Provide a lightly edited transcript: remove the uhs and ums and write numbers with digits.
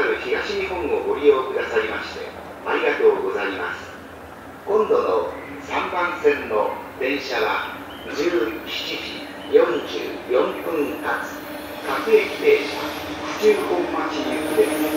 JR 東日本をご利用くださいましてありがとうございます。今度の3番線の電車は17時44分発各駅停車府中本町行きです。